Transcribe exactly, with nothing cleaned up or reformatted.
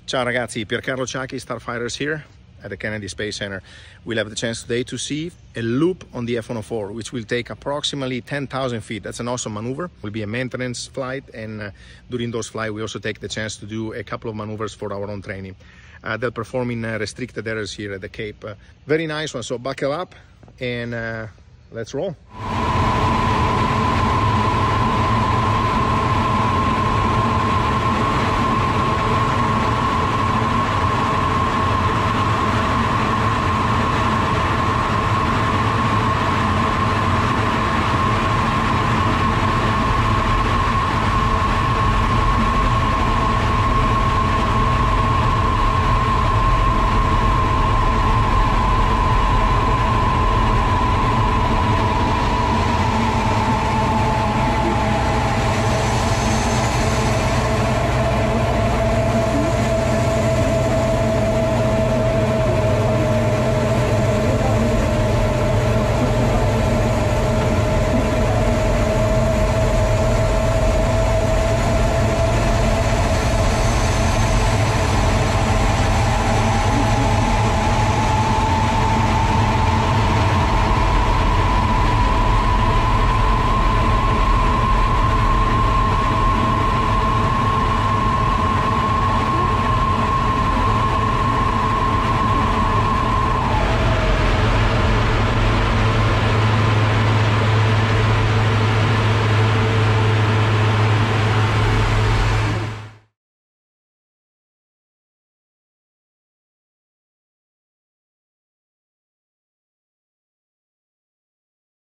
Ciao ragazzi, Piercarlo Ciacchi, Starfighters here at the Kennedy Space Center. We'll have the chance today to see a loop on the F one oh four, which will take approximately ten thousand feet. That's an awesome maneuver. It will be a maintenance flight, and uh, during those flights, we also take the chance to do a couple of maneuvers for our own training. Uh, they'll perform in uh, restricted areas here at the Cape. Uh, very nice one, so buckle up and uh, let's roll.